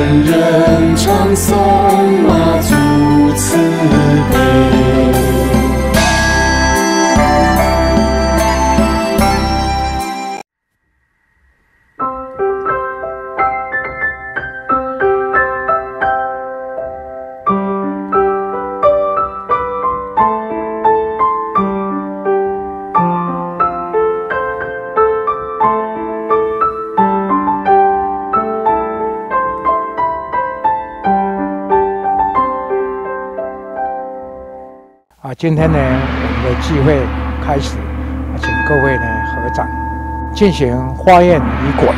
人唱颂妈祖慈悲。 今天呢，我们的聚会开始，请各位呢合掌，进行花宴仪轨。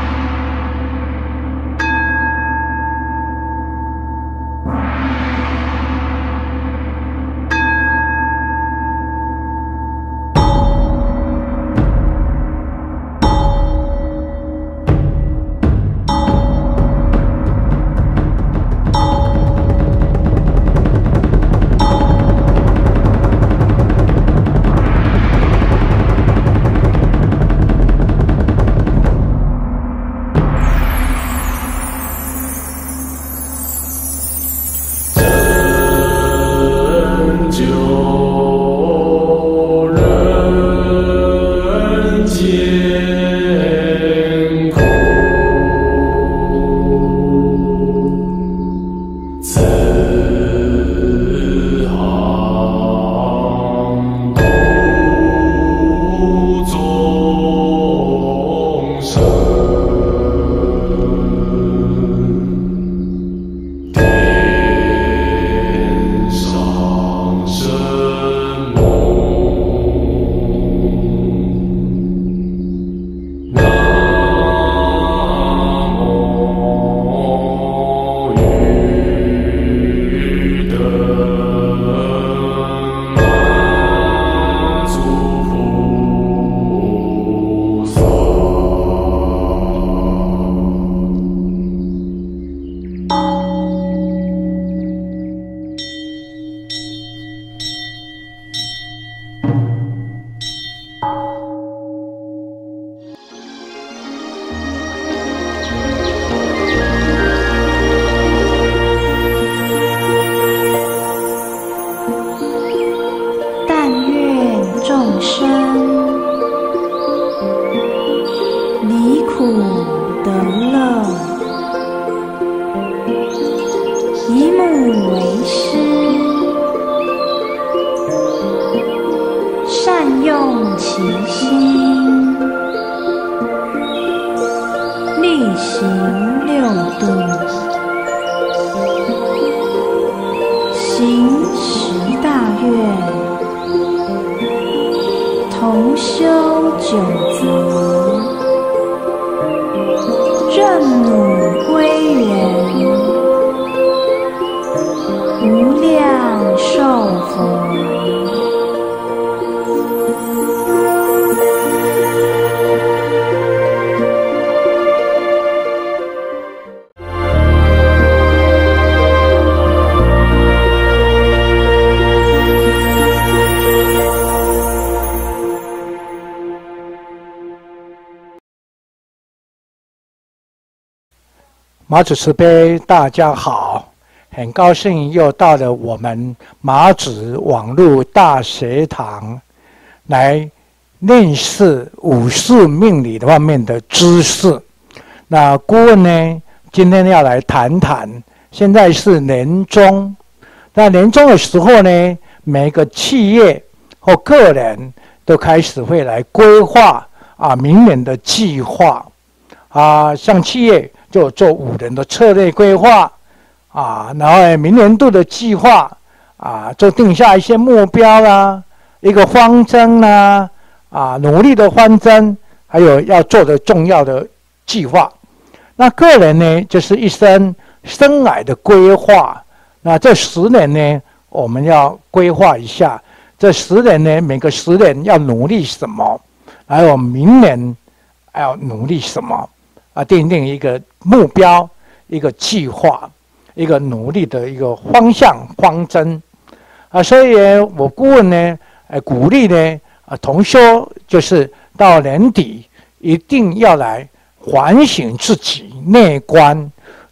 马祖慈悲，大家好，很高兴又到了我们马祖网络大学堂来认识五事命理方面的知识。那顾问呢，今天要来谈谈，现在是年终，那年终的时候呢，每个企业或个人都开始会来规划明年的计划像企业就做5年的策略规划然后明年度的计划就定下一些目标啦，一个方针啦努力的方针，还有要做的重要的计划。那个人呢，就是一生涯的规划。那这10年呢，我们要规划一下，这10年呢，每个10年要努力什么，还有明年要努力什么定定一个目标，一个计划，一个努力的一个方向方针所以我顾问呢鼓励呢同修就是到年底一定要来反省自己内观，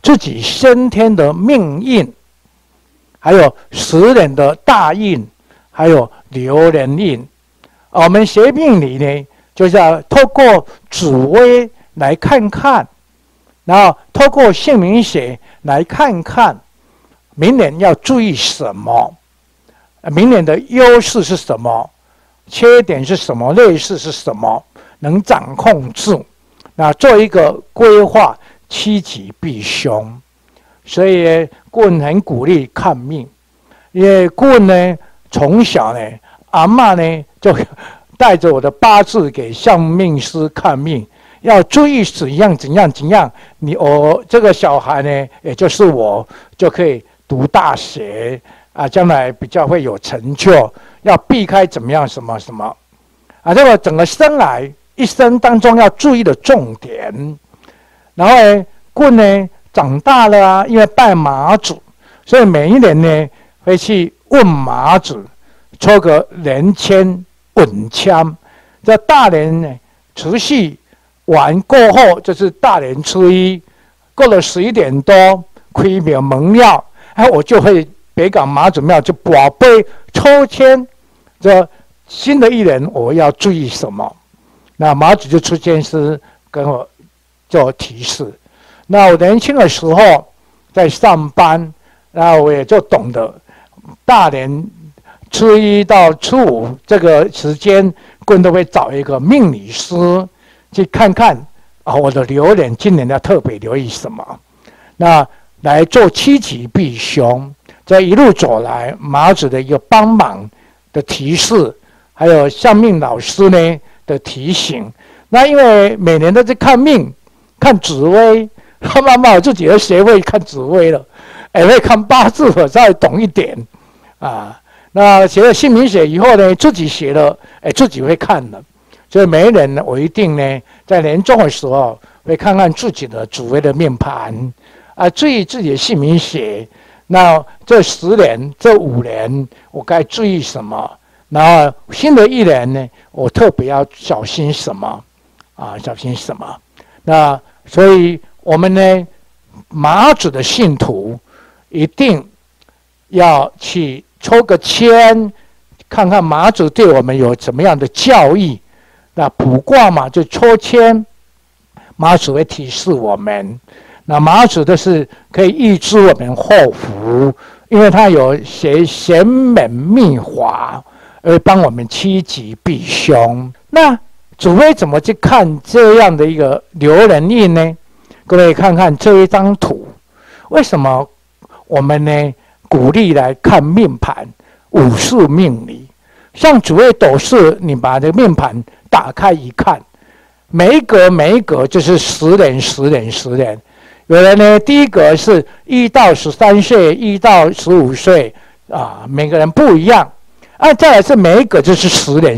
自己先天的命运，还有时人的大运，还有流年运。我们学命理呢，就是要透过紫微来看看，然后透过姓名学来看看明年要注意什么，明年的优势是什么，缺点是什么，劣势是什么，能掌控住，那做一个规划，趋吉避凶。所以顾问很鼓励看命，因为顾问呢从小呢，阿嬷呢就带着我的八字给相命师看命，要注意怎样，我这个小孩呢，也就是我就可以读大学啊，将来比较会有成就，要避开怎么样什么什么啊，这个整个一生当中要注意的重点。然后呢，顾问呢长大了啊，因为拜马祖，所以每一年呢会去问马祖，抽个年签稳签。这大年呢除夕完过后，就是大年初一，过了11点多，开庙门庙，我就会北港马祖庙就宝贝抽签，这新的一年我要注意什么？那马祖就出签师跟我做提示。那我年轻的时候在上班，那我也就懂得大年初一到初五这个时间，顾问都会找一个命理师去看看我的流年今年要特别留意什么，那来做趋吉避凶。这一路走来，马祖的一个帮忙的提示，还有相命老师呢的提醒。那因为每年都在看命、看紫微，慢慢我自己都学会看紫微了，也会看八字，我稍微懂一点啊。那学了姓名学以后呢，自己学了，自己会看了。所以每一年呢，我一定呢在年终的时候会看看自己的紫微的命盘啊，注意自己的姓名学。那这10年、这5年，我该注意什么？然后新的一年呢，我特别要小心什么啊？小心什么？那所以我们呢，马祖的信徒一定要去抽个签，看看马祖对我们有怎么样的教义。那卜卦嘛，就抽签，马祖会提示我们。那马祖都是可以预知我们祸福，因为它有玄门秘法，而帮我们趋吉避凶。那紫微怎么去看这样的一个流年运呢？各位看看这一张图，为什么我们呢鼓励来看命盘、五术命理？像紫微斗数，你把这个命盘打开一看，每一格就是10年。有人呢，第一格是1到13岁，1到15岁啊，每个人不一样。再来是每一个就是10年。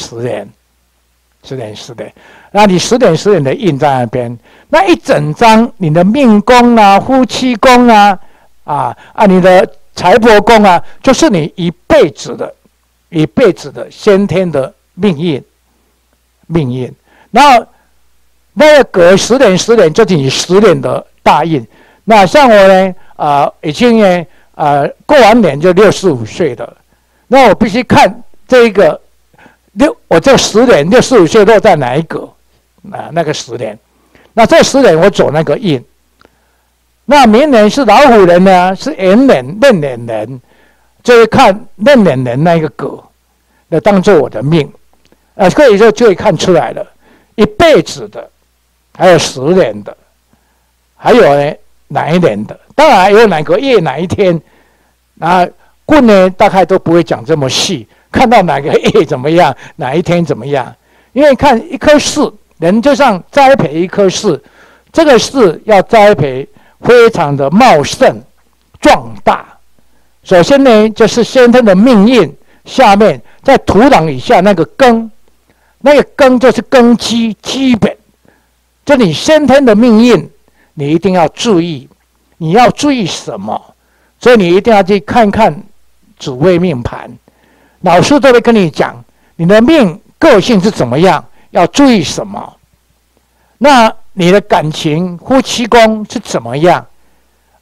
那你10年的印在那边，那一整张你的命宫啊、夫妻宫啊、你的财帛宫啊，就是你一辈子的先天的命运。然后那个隔10年就是你10年的大运。那像我呢，已经呢，过完年就65岁了。那我必须看这个我这10年65岁落在哪一格那个10年。那这10年我走那个运。那明年是老虎人呢，是寅年、壬年人，就是看壬年人那一个格，那当做我的命。所以就会看出来了，一辈子的，还有10年的，还有呢哪一年的，当然有哪个月哪一天，顾问呢大概都不会讲这么细，看到哪个月怎么样，哪一天怎么样，因为看一棵树，人就像栽培一棵树，这个树要栽培非常的茂盛壮大。首先呢，就是先天的命运，下面在土壤以下那个根。那个根就是根基基本，就你先天的命运，你一定要注意。你要注意什么？所以你一定要去看看紫微命盘，老师都会跟你讲你的命个性是怎么样，要注意什么。那你的感情夫妻宫是怎么样，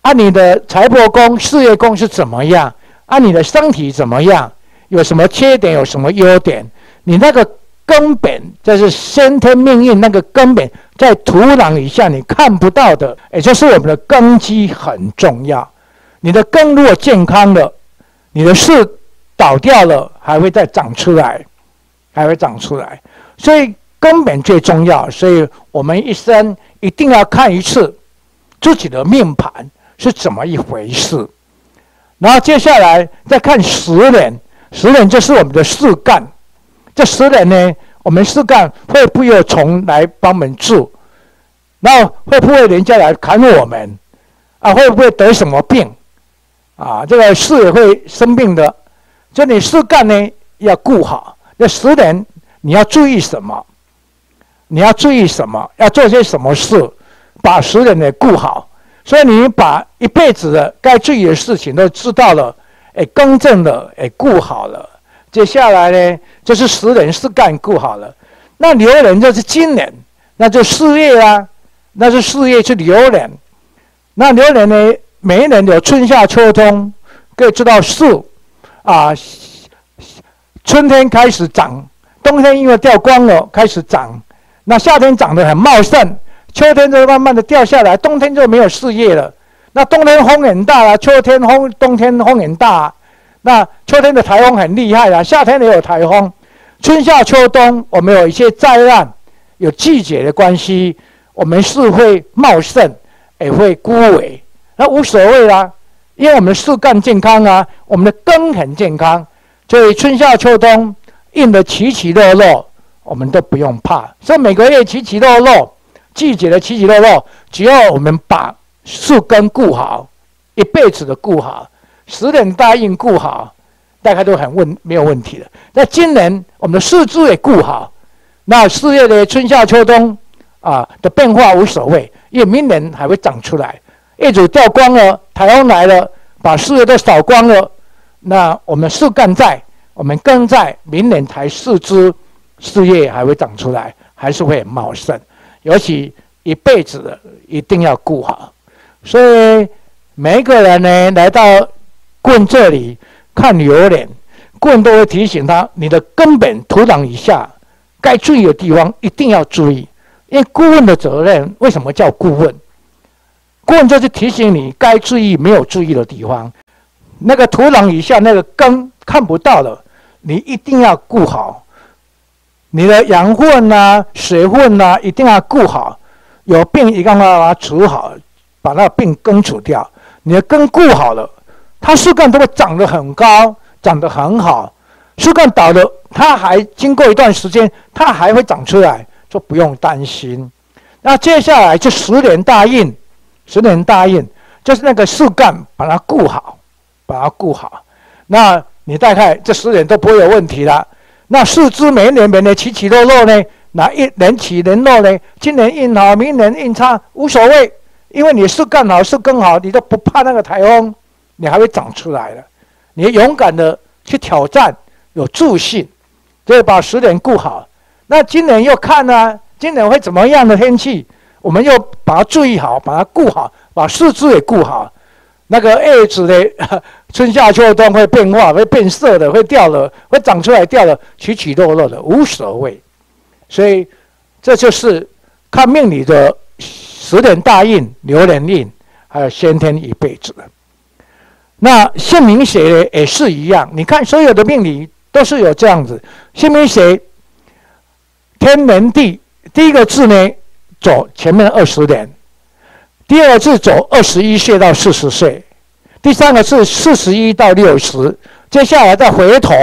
啊，你的财帛宫、事业宫是怎么样？啊，你的身体怎么样？有什么缺点？有什么优点？你那个根本，这是先天命运那个根本，在土壤以下你看不到的，也就是我们的根基很重要。你的根如果健康了，你的树倒掉了，还会再长出来，还会长出来。所以根本最重要。所以我们一生一定要看一次自己的命盘是怎么一回事。然后接下来再看10年，10年就是我们的事干。这10年呢，我们事干会不会有虫来帮我们治？然后会不会人家来砍我们？啊，会不会得什么病？啊，这个事也会生病的。所以你事干呢要顾好。这10年你要注意什么？你要注意什么？要做些什么事？把10年给顾好。所以你把一辈子的该注意的事情都知道了，更正了，顾好了。接下来呢，就是10年事干顾好了。那流年就是今年，那就事业啊，那是事业是流年。那流年呢，每一年有春夏秋冬，可以知道树啊，春天开始长，冬天因为掉光了开始长，那夏天长得很茂盛。秋天就慢慢的掉下来，冬天就没有事业了。那冬天风很大啊，冬天风很大啊。那秋天的台风很厉害啊，夏天也有台风。春夏秋冬，我们有一些灾难，有季节的关系，我们是会茂盛，也会枯萎。那无所谓啦，因为我们树干健康啊，我们的根很健康，所以春夏秋冬印的起起落落，我们都不用怕。所以每个月起起落落。季节的起起落落，只要我们把树根顾好，一辈子的顾好，10年大运顾好，大概都没有问题了。那今年我们的事枝也顾好，那事业的春夏秋冬的变化无所谓，因为明年还会长出来。业主掉光了，台风来了，把事业都扫光了，那我们树干在，我们根在，明年才事枝，事业还会长出来，还是会很茂盛。尤其一辈子的一定要顾好，所以每一个人呢来到棍这里看流年，棍都会提醒他，你的根本土壤以下该注意的地方一定要注意。因为顾问的责任，为什么叫顾问？顾问就是提醒你该注意没有注意的地方，那个土壤以下那个根看不到了，你一定要顾好。你的养分啊、水分啊，一定要顾好。有病一定要把它除好，把那病根除掉。你的根顾好了，它树干都会长得很高，长得很好。树干倒了，它还经过一段时间，它还会长出来，就不用担心。那接下来就10年大运，10年大运就是那个树干把它顾好，把它顾好。那你大概这10年都不会有问题了。那树枝每年起起落落呢？哪一年起年落呢？今年运好，明年运差无所谓，因为你树干好、树根好，你都不怕那个台风，你还会长出来了。你勇敢的去挑战，有自信，所以把10年顾好。那今年又看啊，今年会怎么样的天气？我们又把它注意好，把它顾好，把树枝也顾好。那个叶子的春夏秋冬会变化，会变色的，会掉了，会长出来掉了，起起落落的，无所谓。所以这就是看命理的10年大运、流年运，还有先天一辈子的。那姓名学呢也是一样，你看所有的命理都是有这样子。姓名学天年地，第一个字呢走前面20年。第二个字走21岁到40岁，第三个字41到60，接下来再回头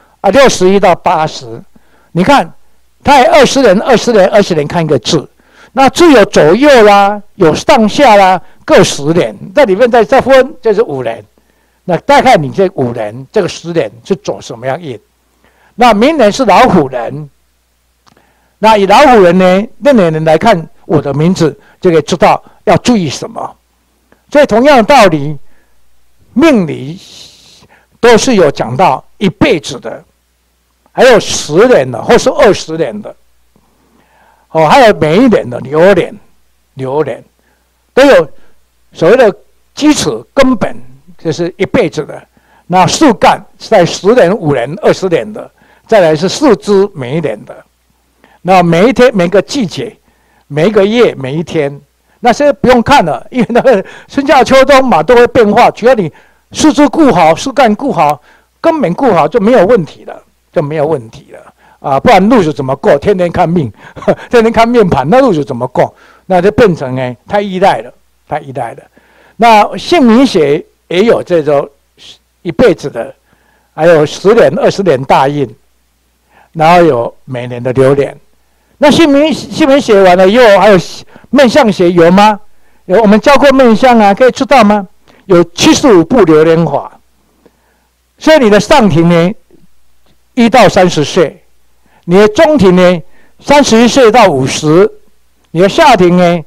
61到80。你看，它也20年看一个字，那字有左右啦，有上下啦，各10年，在里面再分就是5年。那大概你这5年，这个10年是走什么样运？那明年是老虎人，那以老虎人呢，那年人来看我的名字，就可以知道要注意什么。所以同样的道理，命理都是有讲到一辈子的，还有10年的，或是20年的，还有每一年的流年都有所谓的基础根本就是一辈子的。那树干在10年、5年、20年的，再来是树枝每一年的。那每一天、每个季节、每一个月、每一天，那些不用看了，因为那个春夏秋冬嘛都会变化。只要你树枝顾好、树干顾好、根本顾好，就没有问题了，就没有问题了啊！不然路子怎么过？天天看命，天天看面盘，那路子怎么过？那就变成太依赖了，太依赖了。那姓名学也有这种一辈子的，还有10年、20年大运，然后有每年的流年。那姓名学完了以后，还有面相学有吗？有，我们教过面相啊，可以知道吗？有75步流年法。所以你的上庭呢，1到30岁；你的中庭呢，31岁到50；你的下庭呢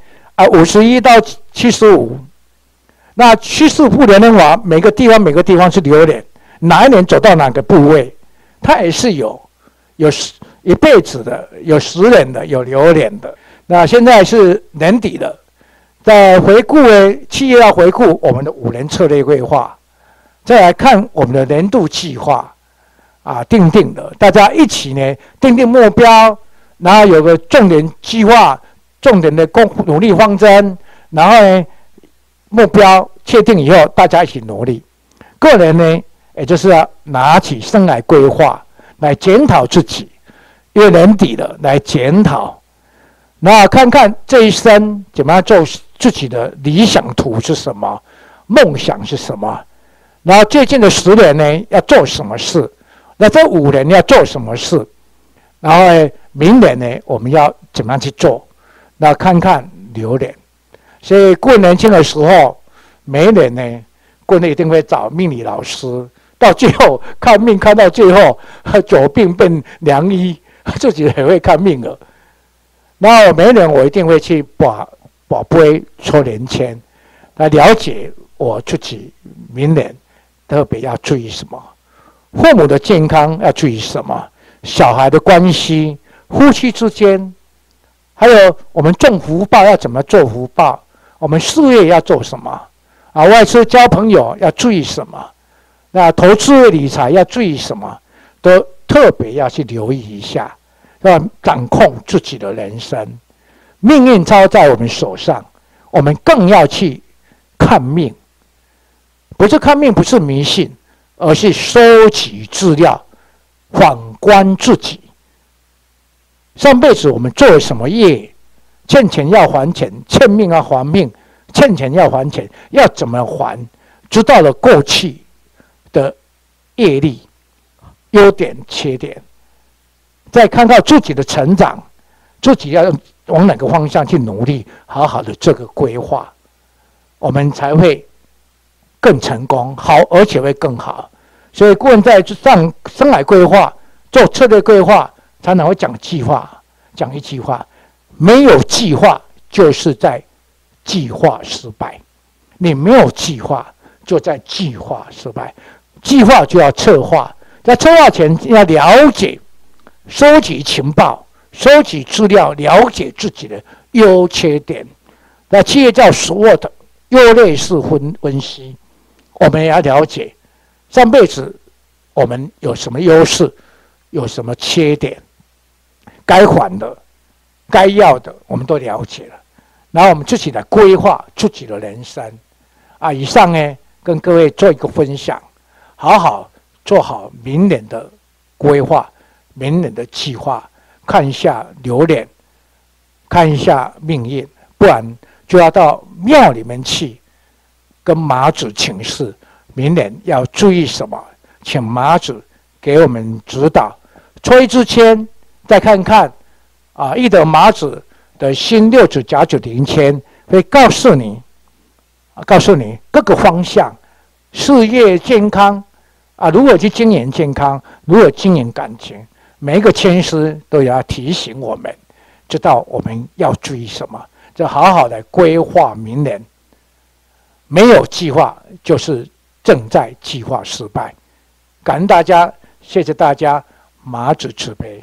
，51到75。那75步流年法，每个地方是流年，哪一年走到哪个部位，它也是有一辈子的，有10年的，有流年的。那现在是年底了，在回顾企业要回顾我们的5年策略规划，再来看我们的年度计划啊，定的，大家一起呢定目标，然后有个重点计划、重点的努力方针，然后呢目标确定以后，大家一起努力。个人呢，也就是要拿起生涯规划来检讨自己，因为年底了，来检讨，然后看看这一生怎么样做自己的理想图是什么，梦想是什么，然后最近的10年呢要做什么事，那这5年要做什么事，然后呢明年呢我们要怎么样去做，那看看流年。所以过年轻的时候，每一年呢，过年一定会找命理老师，到最后看命看到最后，久病变良医，自己也会看命了。然后每一年我一定会去把杯抽年签，来了解我自己明年特别要注意什么，父母的健康要注意什么，小孩的关系，夫妻之间，还有我们种福报要怎么做福报。我们事业要做什么啊？外出交朋友要注意什么？那投资理财要注意什么？都特别要去留意一下，要掌控自己的人生。命运操在我们手上，我们更要去看命。不是看命，不是迷信，而是收集资料，反观自己。上辈子我们做了什么业？欠钱要还钱，欠命要还命，欠钱要还钱，要怎么还？知道了过去的业力、优点、缺点，再看看自己的成长，自己要往哪个方向去努力，好好的这个规划，我们才会更成功，好，而且会更好。所以顾问在上生涯规划、做策略规划，常常会讲计划，讲一句话。没有计划就是在计划失败，你没有计划就在计划失败。计划就要策划，在策划前要了解、收集情报、收集资料，了解自己的优缺点。那企业叫 SWOT 优劣势分析，我们也要了解上辈子我们有什么优势，有什么缺点，该还的。该要的我们都了解了，然后我们自己来规划自己的人生啊。以上呢，跟各位做一个分享，好好做好明年的规划，明年的计划，看一下流年，看一下命运，不然就要到庙里面去跟妈祖请示，明年要注意什么，请妈祖给我们指导。抽一支签，再看看。易德麻子的新6指甲骨灵签会告诉你各个方向，事业健康如何去经营健康，如何经营感情，每一个签师都要提醒我们，知道我们要注意什么，就好好的规划明年。没有计划就是正在计划失败。感恩大家，谢谢大家，麻子慈悲。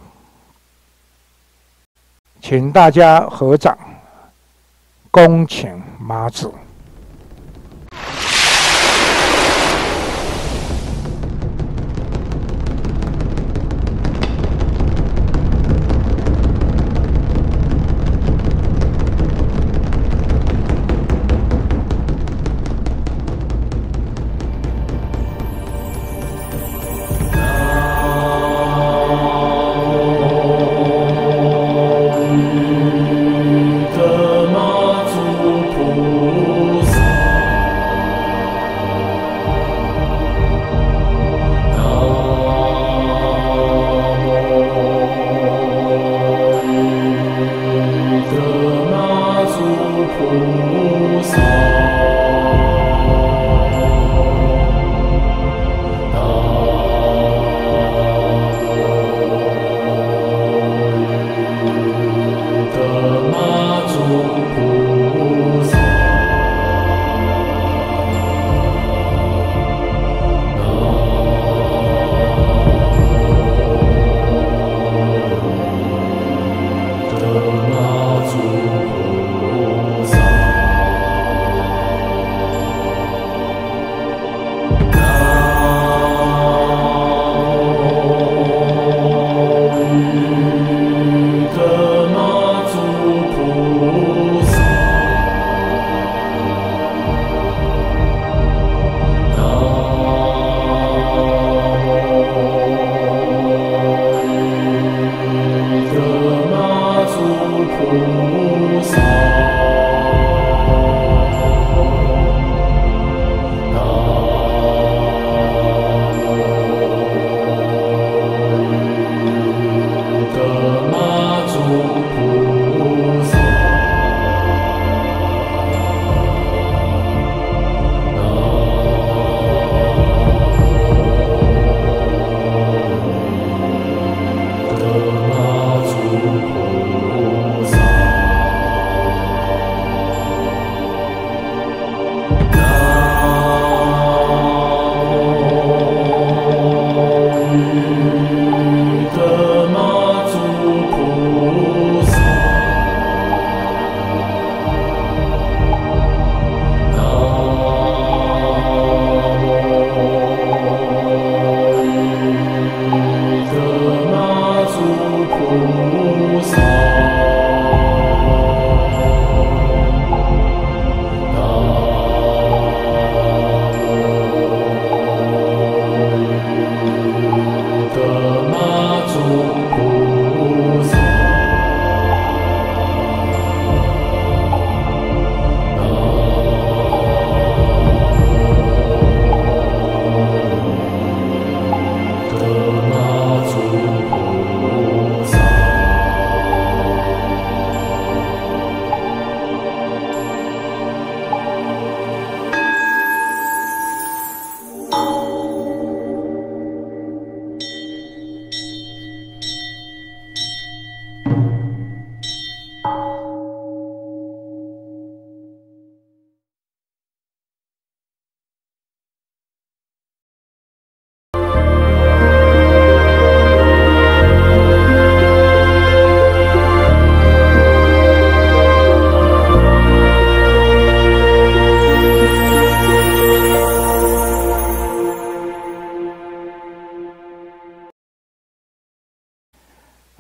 请大家合掌，恭请妈祖。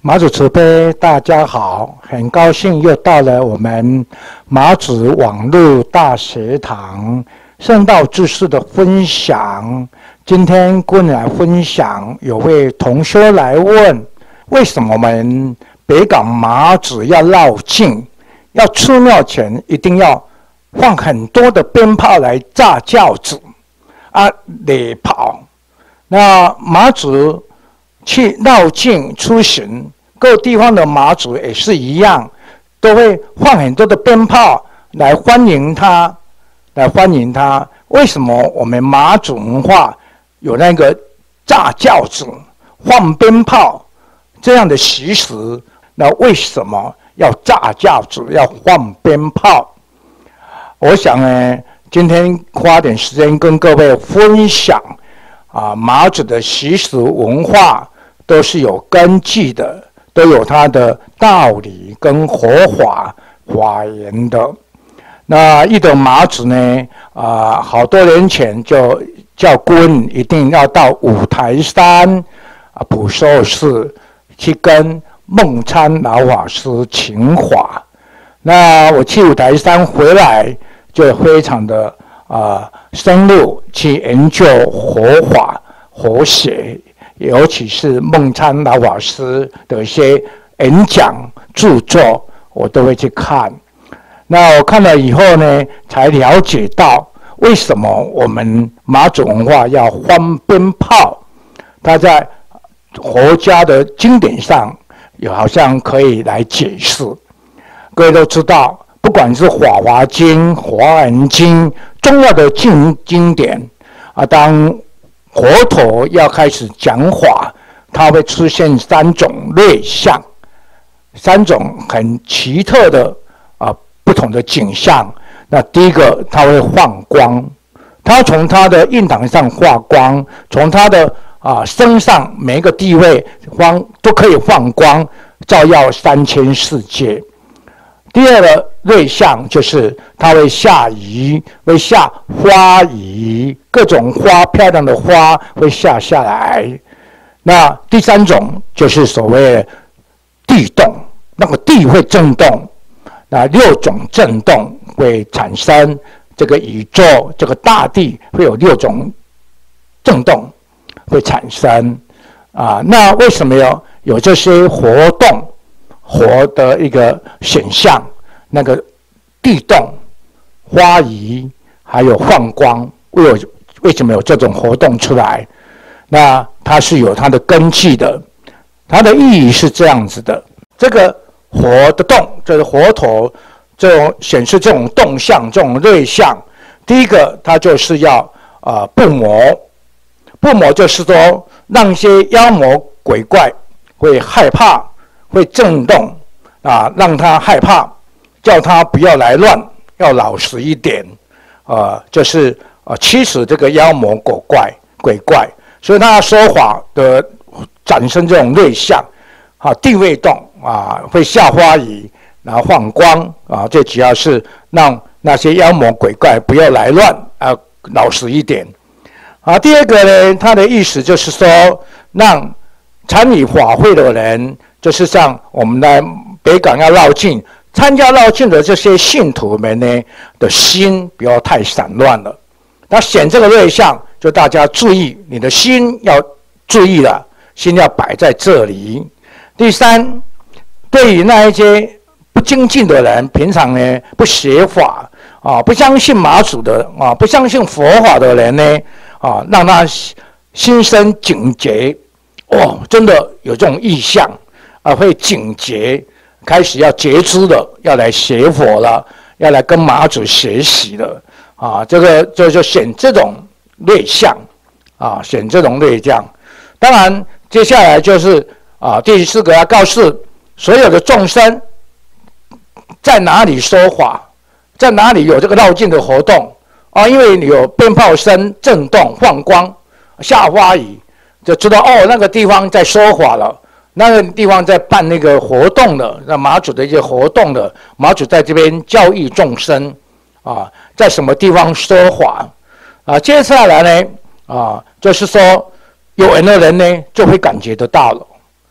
马祖慈悲，大家好，很高兴又到了我们马祖网络大学堂圣道知识的分享。今天跟你来分享，有位同学来问，为什么我们北港马祖要绕境，要出庙前一定要放很多的鞭炮来炸轿子啊，礼炮。那马祖去绕境出行，各地方的马祖也是一样，都会放很多的鞭炮来欢迎他，为什么我们马祖文化有那个炸轿子、放鞭炮这样的习俗？那为什么要炸轿子、要放鞭炮？我想呢，今天花点时间跟各位分享马祖的习俗文化都是有根据的，都有它的道理跟佛法言的。那一到马祖呢，好多年前就教官一定要到五台山普寿寺去跟梦参老法师请法。那我去五台山回来，就非常的深入去研究佛法、佛学，尤其是梦参老法师的一些演讲著作，我都会去看。那我看了以后呢，才了解到为什么我们马祖文化要放鞭炮。它在佛家的经典上有好像可以来解释。各位都知道，不管是《法华经》《华严经》重要的经典当佛陀要开始讲法，它会出现三种类象，三种很奇特的不同的景象。那第一个，它会放光，它从它的印堂上发光，从它的身上每一个地位都可以放光，照耀3000世界。第二个类象就是它会下雨，会下花雨，各种花，漂亮的花会下来。那第三种就是所谓的地动，那个地会震动。那6种震动会产生这个宇宙，这个大地会有6种震动会产生那为什么有这些活动？活的一个显象，那个地动、花移还有放光，为什么有这种活动出来？那它是有它的根据的，它的意义是这样子的：这个活的动，就是佛陀这种显示这种动向、这种类象。第一个，它就是要布魔就是说让一些妖魔鬼怪会害怕。会震动让他害怕，叫他不要来乱，要老实一点就是驱使这个妖魔鬼怪，所以他说法的产生这种类象地位动会下花雨，然后放光这主要是让那些妖魔鬼怪不要来乱老实一点第二个呢，它的意思就是说让参与法会的人，就是像我们来北港要绕境，参加绕境的这些信徒们呢的心不要太散乱了。那显这个类象，就大家注意，你的心要注意了，心要摆在这里。第三，对于那一些不精进的人，平常呢不学法不相信马祖的不相信佛法的人呢让他心生警觉。真的有这种意象会警觉，开始要觉知了，要来学佛了，要来跟马祖学习了这就显这种类象显这种类象。当然，接下来就是第4个要告诉所有的众生，在哪里说法，在哪里有这个绕境的活动因为你有鞭炮声、震动、放光、下花雨，就知道那个地方在说法了，那个地方在办那个活动了，那马祖的一些活动了，马祖在这边教育众生在什么地方说法接下来呢就是说有缘的人呢就会感觉得到了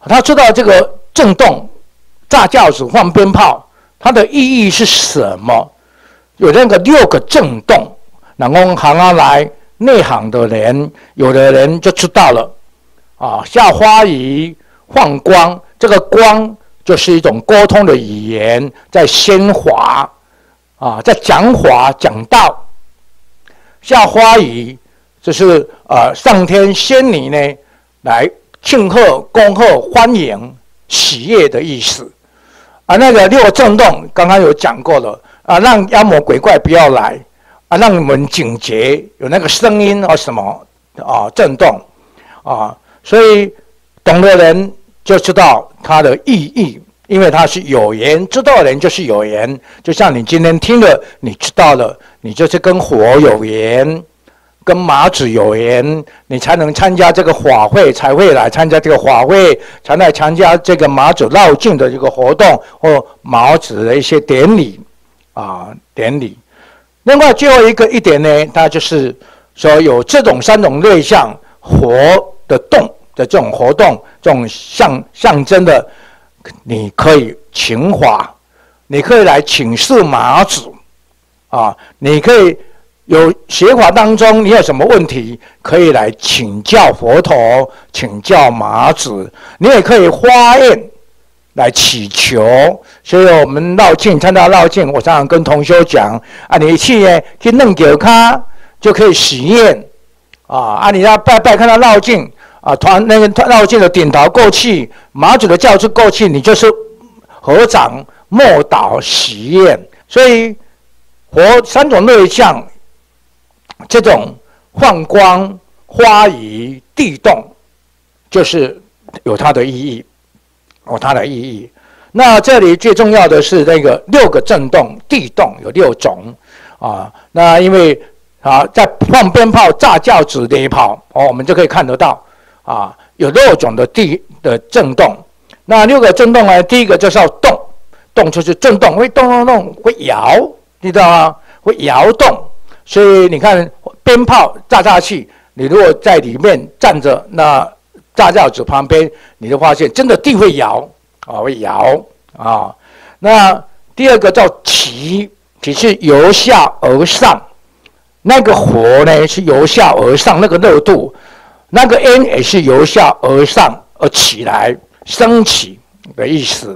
他知道这个震动、炸轿子、放鞭炮，它的意义是什么？有那个6个震动，然后行啊来内行的人，有的人就知道了啊。下花雨、放光，这个光就是一种沟通的语言，在宣华啊，在讲法讲道。下花雨就是上天仙女呢来庆贺、恭贺、欢迎、喜悦的意思啊。那个6个震动刚刚有讲过了啊，让妖魔鬼怪不要来啊，让你们警觉，有那个声音啊什么啊震动啊，所以懂的人就知道它的意义，因为它是有缘，知道的人就是有缘。就像你今天听了，你知道了，你就是跟火有缘，跟麻子有缘，你才能参加这个法会，才会来参加这个法会，才来参加这个麻子绕境的这个活动或麻子的一些典礼啊典礼。另外最后一点呢，它就是说有这种3种类象活的动的这种活动，这种象征的，你可以请法，你可以来请示麻子啊，你可以有学法当中你有什么问题，可以来请教佛陀，请教麻子，你也可以发愿来祈求。所以我们绕境参加绕境，我常常跟同修讲啊，你去弄脚卡就可以许愿啊，你要拜拜看到绕境啊，那个绕境的顶头过去，麻子的轿子过去，你就是合掌默祷许愿。所以活3种类象，这种放光、花雨、地动，就是有它的意义，有它的意义。那这里最重要的是那个6个震动，地动有6种啊。那因为在放鞭炮、炸轿子、雷炮我们就可以看得到啊，有6种的震动。那6个震动呢，第一个就是要动，动就是震动，会动，会摇，你知道吗？会摇动。所以你看鞭炮炸去，你如果在里面站着，那炸轿子旁边，你就发现真的地会摇会摇啊。那第2个叫起，起是由下而上，那个火呢是由下而上，那个热度，那个烟也是由下而上而起来，升起的意思。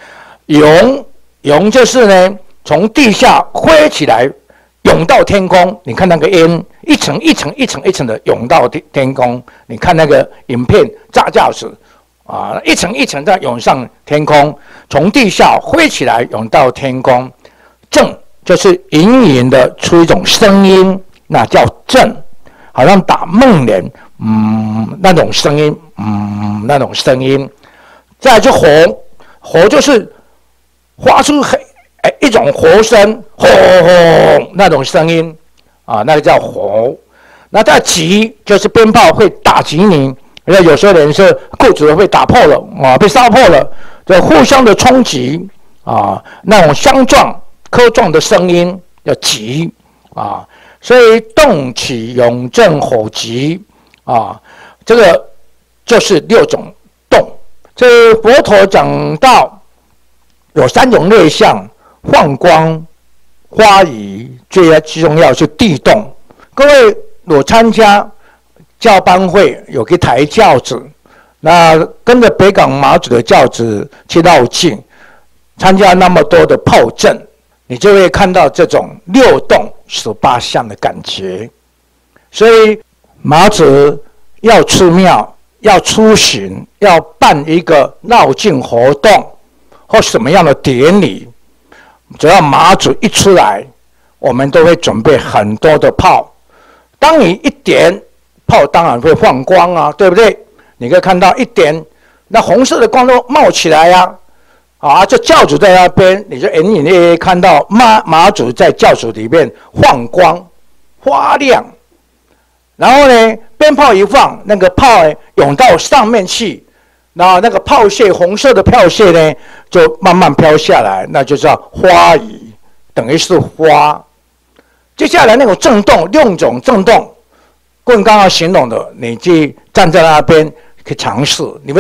涌就是呢从地下飞起来，涌到天空。你看那个烟一层一层一层一层的涌到天空，你看那个影片炸轿子啊，一层一层的涌上天空，从地下飞起来涌到天空。震就是隐隐的出一种声音，那叫震，好像打梦莲那种声音，那种声音。再来就火就是发出一种火声，轰那种声音啊，那个叫火。那再急就是鞭炮会打击你，因为有时候人是裤子会打破了啊，被烧破了，就互相的冲击啊，那种相撞、磕撞的声音叫急啊。所以动起涌震火急啊，这个就是6种动。这佛陀讲到有3种类象，放光、花雨，最重要是地动。各位有参加教班会，有个抬轿子，那跟着北港麻子的轿子去绕境，参加那么多的炮阵，你就会看到这种6动18相的感觉。所以麻子要出庙，要出巡，要办一个绕境活动或什么样的典礼，只要麻子一出来，我们都会准备很多的炮。当你一点炮，当然会放光啊，对不对？你可以看到一点，那红色的光都冒起来呀，这教主在那边，你就隐隐约约看到麻子在教主里面放光发亮。然后呢，鞭炮一放，那个炮涌到上面去，然后那个炮屑，红色的炮屑呢，就慢慢飘下来，那就叫花雨，等于是花。接下来那种震动，6种震动，跟刚刚形容的，你去站在那边可以尝试，你会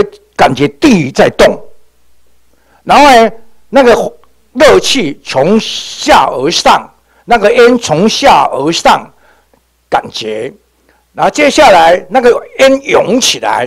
感觉地在动，然后呢，那个热气从下而上，那个烟从下而上，感觉，然后接下来那个烟涌起来，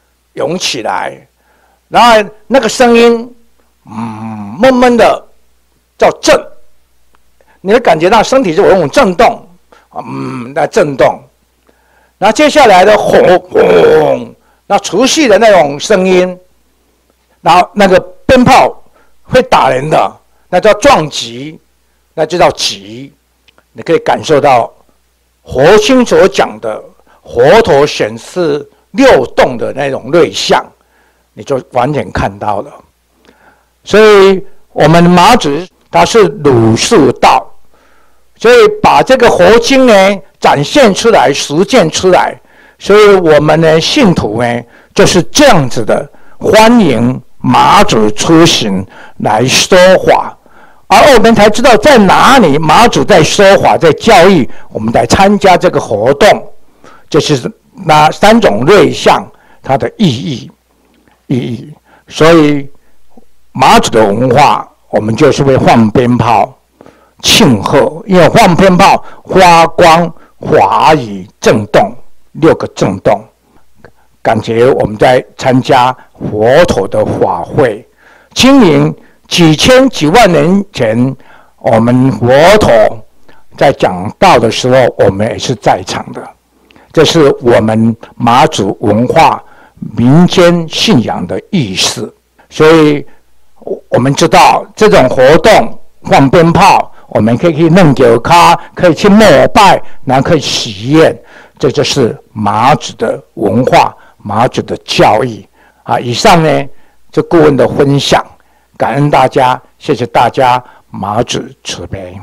然后那个声音，闷闷的，叫震，你会感觉到身体就有那种震动，那震动，然后接下来的轰，那持续的那种声音，然后那个鞭炮会打人的，那叫撞击，那就叫击。你可以感受到佛经所讲的佛陀显示六洞的那种瑞相，你就完全看到了。所以我们马祖它是儒释道，所以把这个佛经呢展现出来、实践出来。所以我们的信徒呢就是这样子的，欢迎马祖出行来说法。而我们才知道在哪里马祖在说法，在教育，我们来参加这个活动，就是那三种瑞相它的意义。所以马祖的文化，我们就是会放鞭炮庆贺，因为放鞭炮发光、华语、震动6个震动，感觉我们在参加佛陀的法会。清明几千几万年前，我们佛陀在讲道的时候，我们也是在场的。这是我们马祖文化民间信仰的意思。所以我们知道这种活动放鞭炮，我们可以去弄酒咖，可以去膜拜，然后可以许愿，这就是马祖的文化，马祖的教育。以上呢，这顾问的分享。感恩大家，谢谢大家，马祖慈悲。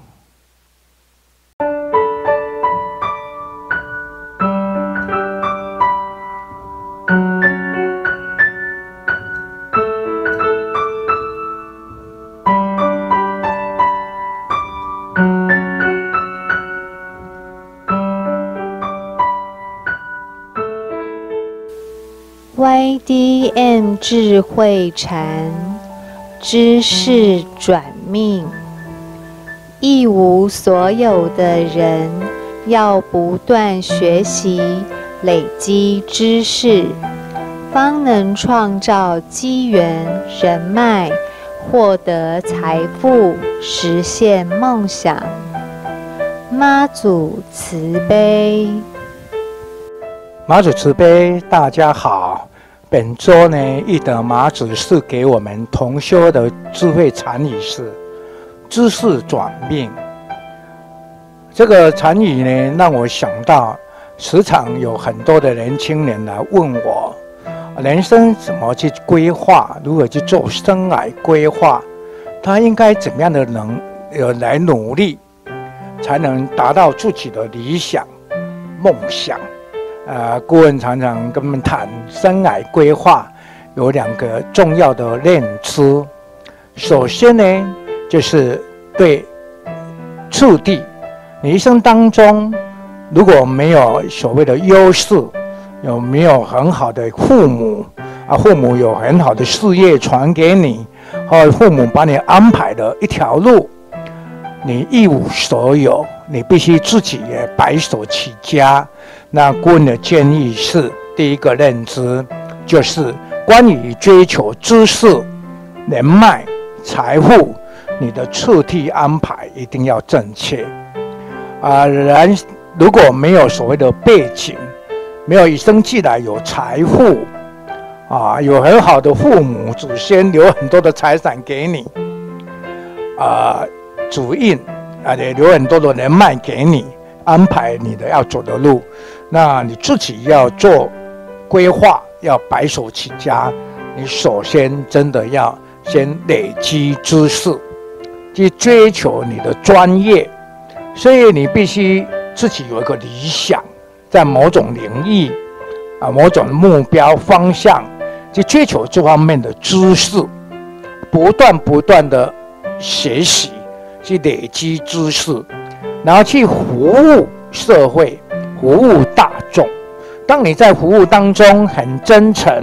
YDM 智慧禅，知识转命。一无所有的人，要不断学习，累积知识，方能创造机缘人脉，获得财富，实现梦想。妈祖慈悲。 马祖慈悲，大家好。本周呢，义德马祖是给我们同修的智慧禅语是知识转命。这个禅语呢，让我想到时常有很多的年轻人来问我，人生怎么去规划，如何去做生涯规划，他应该怎么样的来努力，才能达到自己的理想梦想。顾问常常跟我们谈生涯规划，有2个重要的认知。首先呢，就是对次第，你一生当中如果没有所谓的优势，有没有很好的父母父母有很好的事业传给你，或父母把你安排的一条路，你一无所有，你必须自己也白手起家。那顾问的建议是，第一个认知就是关于追求知识、人脉、财富，你的次第安排一定要正确。人如果没有所谓的背景，没有与生俱来有财富，有很好的父母祖先留很多的财产给你，主印也留很多的人脉给你，安排你的要走的路。那你自己要做规划，要白手起家。你首先真的要先累积知识，去追求你的专业。所以你必须自己有一个理想，在某种领域某种目标方向去追求这方面的知识，不断的学习，去累积知识，然后去服务社会，服务大众。当你在服务当中很真诚，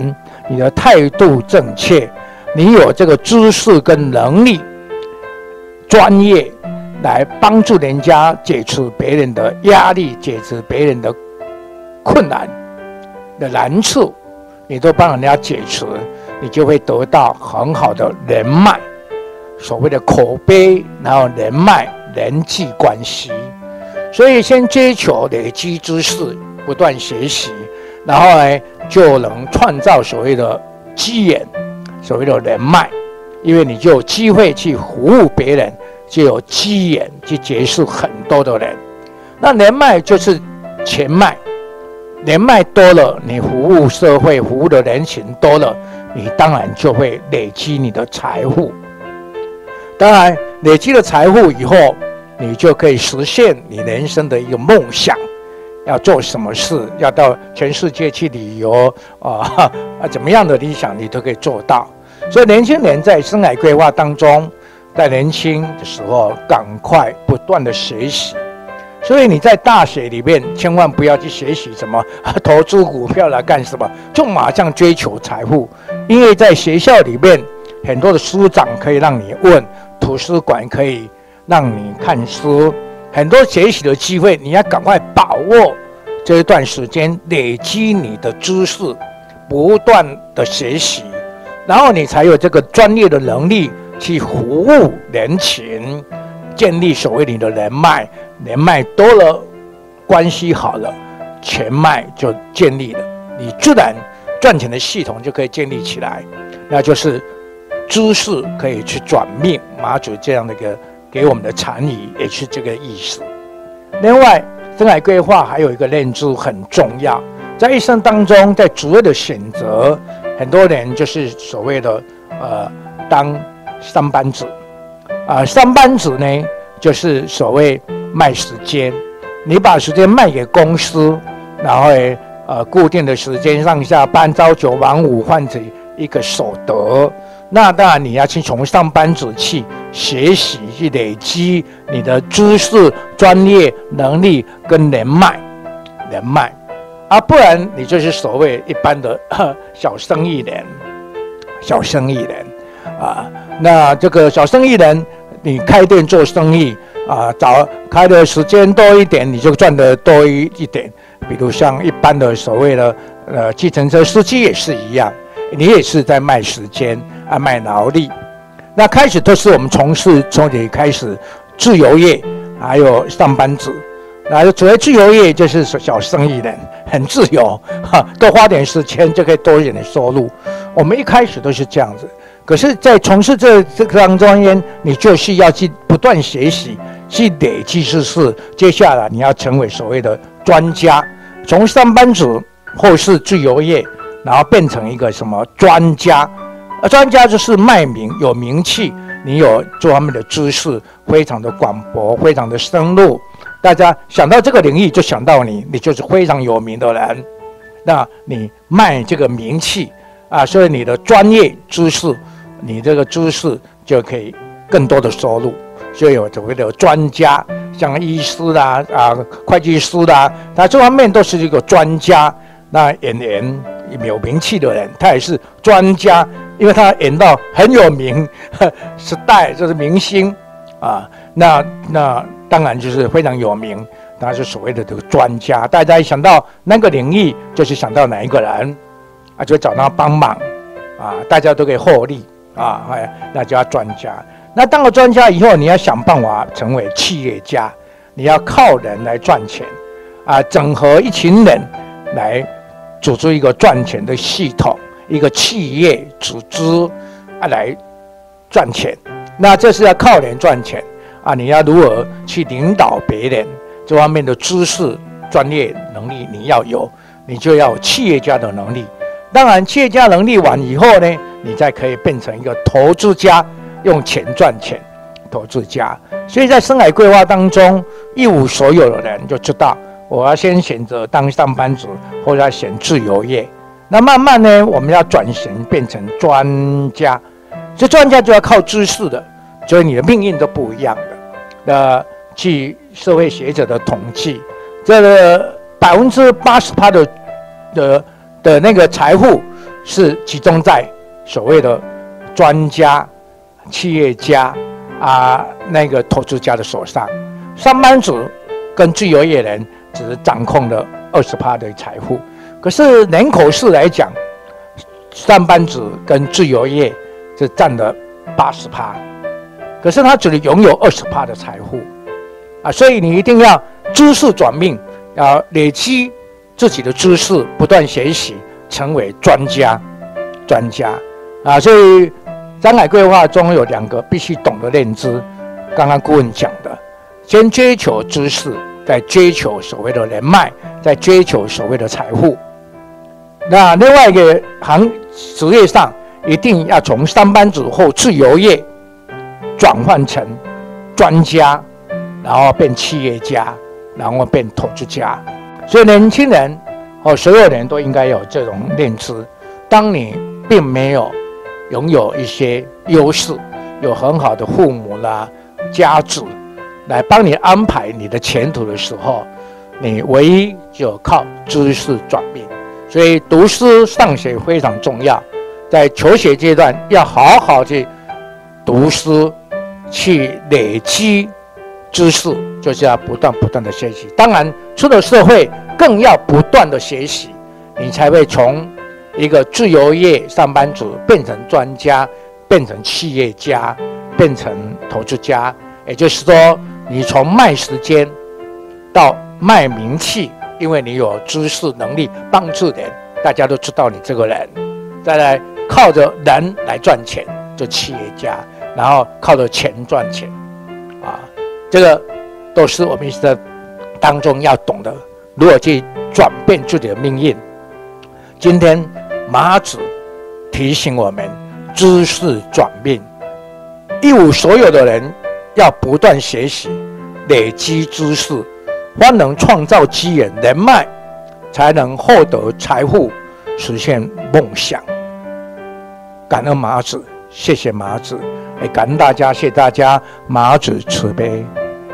你的态度正确，你有这个知识跟能力、专业来帮助人家解除别人的压力，解除别人的困难的难处，你都帮人家解除，你就会得到很好的人脉，所谓的口碑，然后人脉、人际关系。所以先追求累积知识，不断学习，然后呢就能创造所谓的机缘，所谓的人脉，因为你就有机会去服务别人，就有机缘去结识很多的人。那人脉就是钱脉，人脉多了，你服务社会、服务的人群多了，你当然就会累积你的财富。当然，累积了财富以后，你就可以实现你人生的一个梦想。要做什么事，要到全世界去旅游怎么样的理想你都可以做到。所以年轻人在生涯规划当中，在年轻的时候赶快不断的学习。所以你在大学里面千万不要去学习什么投资股票来干什么，就马上追求财富。因为在学校里面很多的书长可以让你问，图书馆可以让你看书，很多学习的机会，你要赶快把握这一段时间，累积你的知识，不断的学习，然后你才有这个专业的能力去服务人群，建立所谓你的人脉。人脉多了，关系好了，钱脉就建立了，你自然赚钱的系统就可以建立起来。那就是知识可以去转命，马祖这样的一个给我们的禅语也是这个意思。另外，生涯规划还有一个认知很重要，在一生当中，在职业的选择，很多人就是所谓的当上班族上班族呢，就是所谓卖时间，你把时间卖给公司，然后固定的时间上下班，朝九晚五换成一个所得。那当然你要去从上班族去学习，去累积你的知识、专业能力跟人脉，不然你就是所谓一般的小生意人那这个小生意人，你开店做生意早开的时间多一点，你就赚得多一点。比如像一般的所谓的计程车司机也是一样，你也是在卖时间卖劳力。那开始都是我们从你开始自由业，还有上班族。那所谓自由业就是小生意人，很自由多花点时间就可以多一点的收入。我们一开始都是这样子，可是在从事这个当中，你就是要去不断学习，去累积知识。接下来你要成为所谓的专家，从上班族或是自由业，然后变成一个什么专家。专家就是卖名，有名气，你有这方面的知识，非常的广博，非常的深入。大家想到这个领域就想到你就是非常有名的人。那你卖这个名气所以你的专业知识，你这个知识就可以更多的收入。所以有所谓的专家，像医师啦会计师啦，他这方面都是一个专家。那演员有名气的人，他也是专家，因为他演到很有名，star就是明星那当然就是非常有名，他是所谓的这个专家。大家一想到那个领域，就是想到哪一个人就找他帮忙大家都可以获利那就要专家。那当了专家以后，你要想办法成为企业家，你要靠人来赚钱整合一群人来组织一个赚钱的系统，一个企业组织来赚钱。那这是要靠人赚钱你要如何去领导别人，这方面的知识、专业能力你要有，你就要有企业家的能力。当然，企业家能力完以后呢，你再可以变成一个投资家，用钱赚钱，投资家。所以在生涯规划当中，一无所有的人就知道，我要先选择当上班族，或者要选自由业。那慢慢呢，我们要转型变成专家。这专家就要靠知识的，所以你的命运都不一样的。据社会学者的统计，这个80%的那个财富是集中在所谓的专家、企业家那个投资家的手上，上班族跟自由业人只是掌控了20%的财富。可是人口数来讲，上班族跟自由业是占了80%，可是他只拥有20%的财富所以你一定要知识转命，要累积自己的知识，不断学习，成为专家所以将来规划中有2个必须懂得认知，刚刚顾问讲的，先追求知识，再追求所谓的人脉，再追求所谓的财富。那另外一个职业上，一定要从上班族或自由业转换成专家，然后变企业家，然后变投资家。所以年轻人所有人都应该有这种认知。当你并没有拥有一些优势，有很好的父母啦、家族来帮你安排你的前途的时候，你唯一就靠知识转命。所以读书上学非常重要，在求学阶段要好好去读书，去累积知识，就是要不断的学习。当然出了社会更要不断的学习，你才会从一个自由业上班族变成专家，变成企业家，变成投资家。也就是说，你从卖时间到卖名气，因为你有知识能力帮助人，大家都知道你这个人。再来靠着人来赚钱，就企业家，然后靠着钱赚钱这个都是我们在当中要懂得如何去转变自己的命运。今天马子提醒我们，知识转命，一无所有的人要不断学习，累积知识，方能创造机缘人脉，才能获得财富，实现梦想。感恩马子，谢谢马子，也感恩大家，谢谢大家，马子慈悲。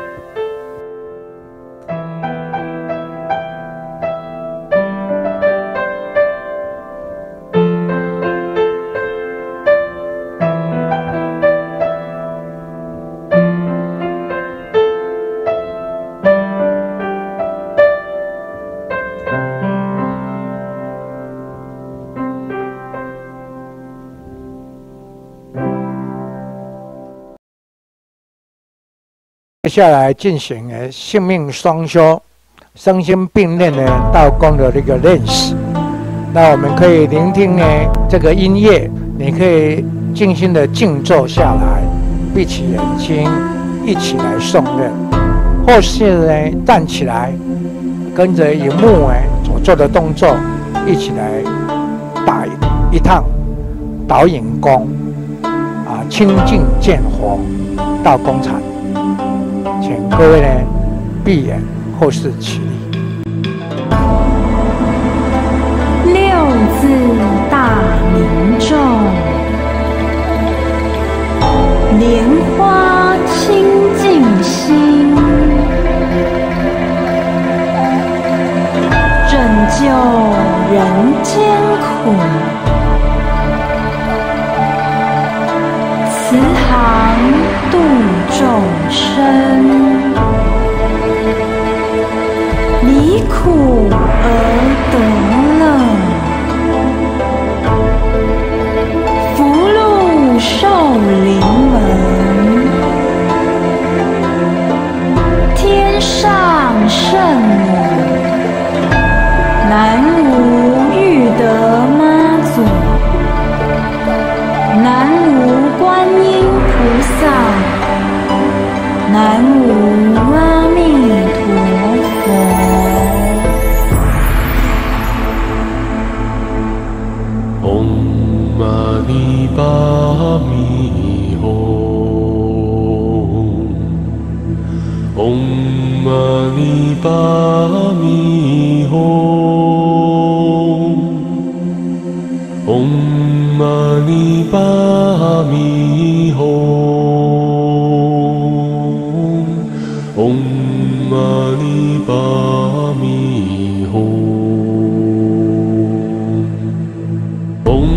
接下来进行性命双修、身心并练的道功的这个练习。那我们可以聆听这个音乐，你可以静心的静坐下来，闭起眼睛，一起来诵念，或是站起来，跟着荧幕所做的动作，一起来打一趟导引功清净见佛道功禅。请各位闭眼或是起立。 六字大明咒，莲花清净心，拯救人间苦，慈航度众生，离苦而得乐，福禄寿临门，天上圣母，南无欲得妈祖，南无观音菩萨，南无阿弥陀佛。 唵嘛呢叭咪吽，唵嘛呢叭咪吽，唵嘛呢叭咪吽，唵嘛呢叭咪吽，唵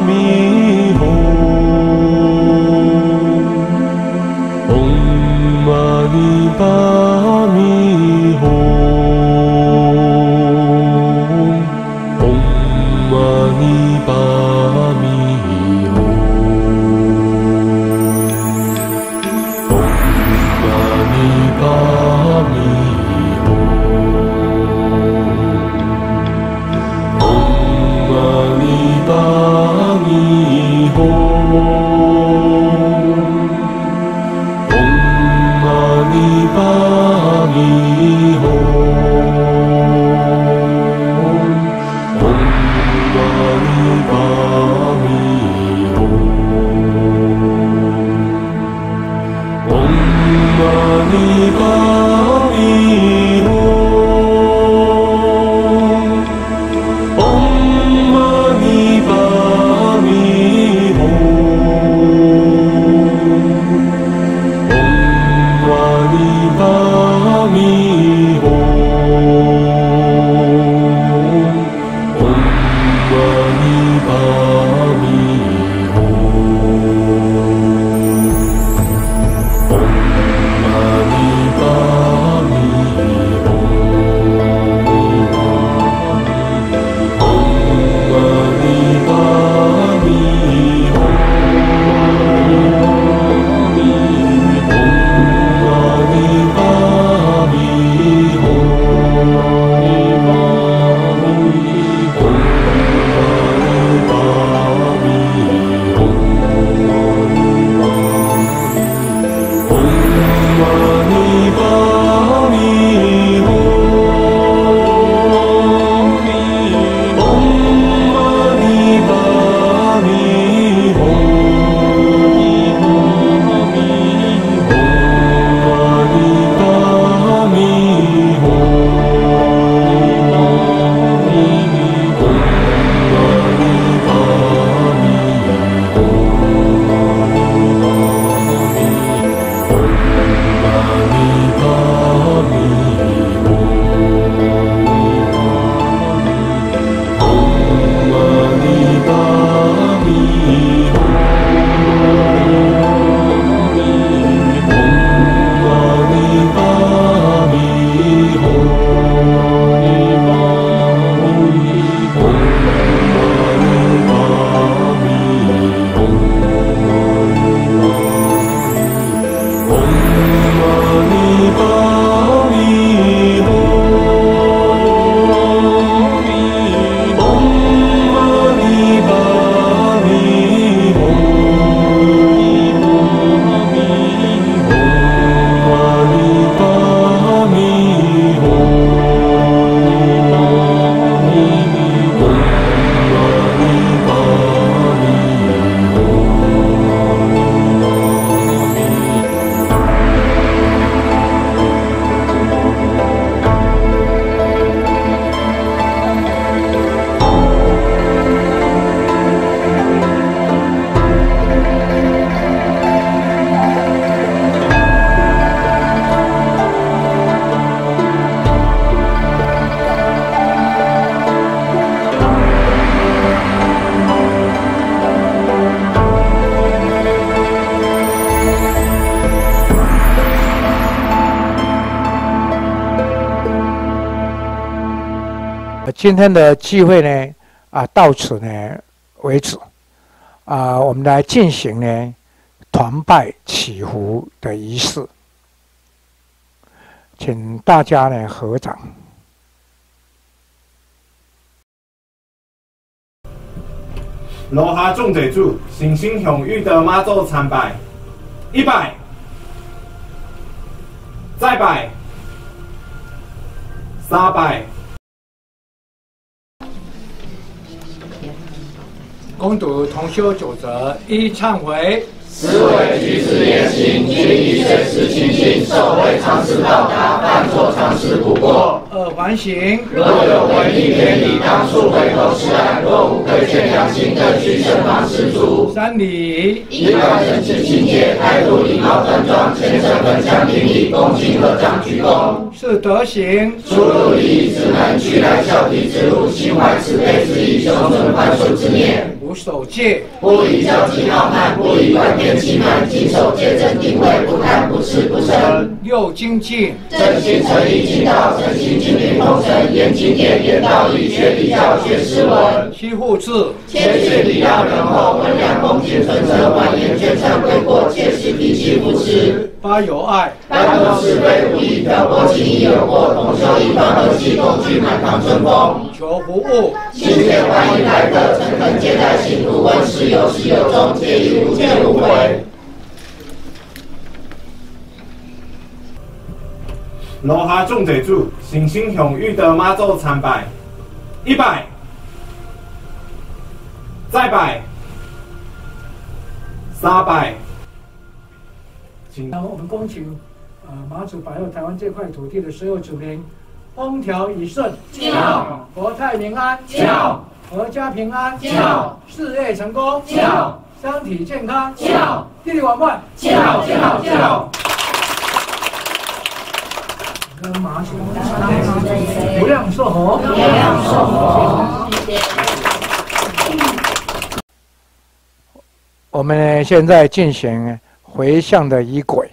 弥吽。唵嘛呢叭咪吽。唵嘛呢叭咪吽。唵嘛呢叭咪吽。唵嘛呢叭咪今天的聚会呢，到此呢为止，我们来进行呢团拜祈福的仪式，请大家呢合掌。 罗下众地主，诚心向玉德妈祖参拜，1拜，再拜，3拜。 恭读同修九则：一、忏悔； 思维举止言行，均以随时情境，受会常识到达，犯错常识不过。 二、反省； 若有违逆天理，当速回头是岸；若无亏欠良心，更须慎防施主。 三、礼； 一贯人之情节，态度礼貌端庄，虔诚恳强顶礼，恭敬合掌鞠躬。 四、德行； 出入礼仪之门，俱来孝悌之路，心怀慈悲之意，胸存宽恕之念。 不守戒， 不以骄矜傲慢，不以冠冕欺瞒，谨守戒正定慧，不贪不痴不嗔， 又精进， 真心诚意敬道，诚心精进奉承，言经典，言道理，学礼教，学诗文， 惜护志， 谦逊礼让人后，温良恭俭纯诚，婉言劝善归过，切实提起扶持， 发有爱， 般若是非无益，漂泊情谊有过，同修一团和气，共聚满堂春风。 求服务， 心切欢迎来客，诚恳接待信徒，问事有始有终，皆以无见无悔。 楼下众地主，诚心向玉德妈祖参拜，100，再拜，300。 那么我们恭请马祖保佑台湾这块土地的所有子民，风调雨顺， 叫国泰民安， 叫阖家平安， 叫事业成功， 叫身体健康， 叫地理完万， 叫。 跟马祖无量寿佛， 无量寿佛。 我们现在进行回向的仪轨。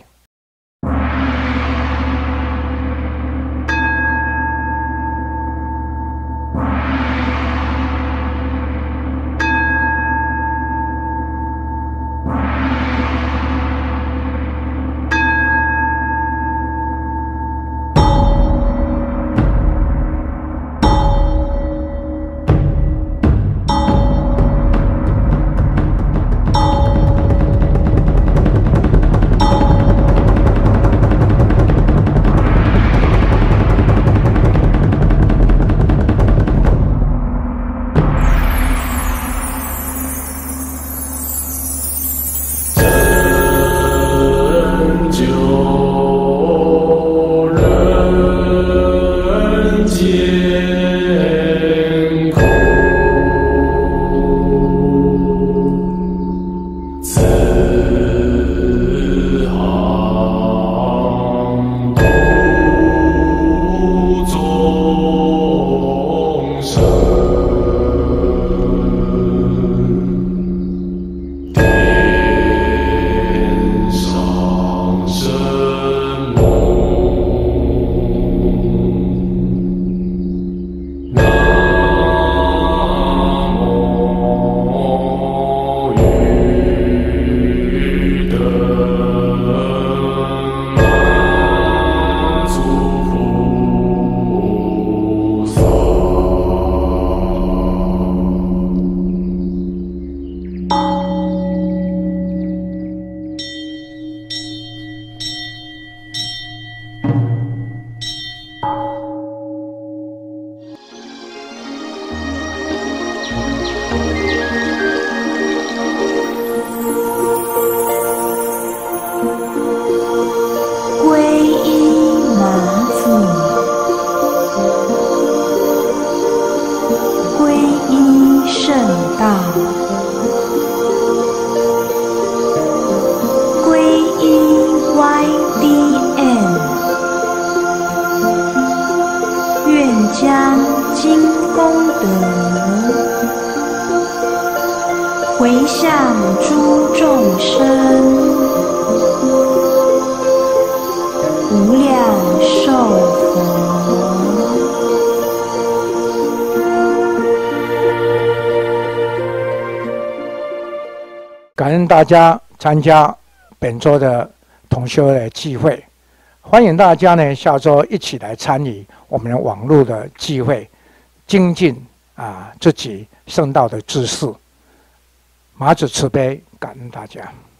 将今功德回向诸众生，无量寿佛。 感恩大家参加本周的同修的聚会，欢迎大家呢下周一起来参与我们的网络的聚会，精进自己圣道的知识。马祖慈悲，感恩大家。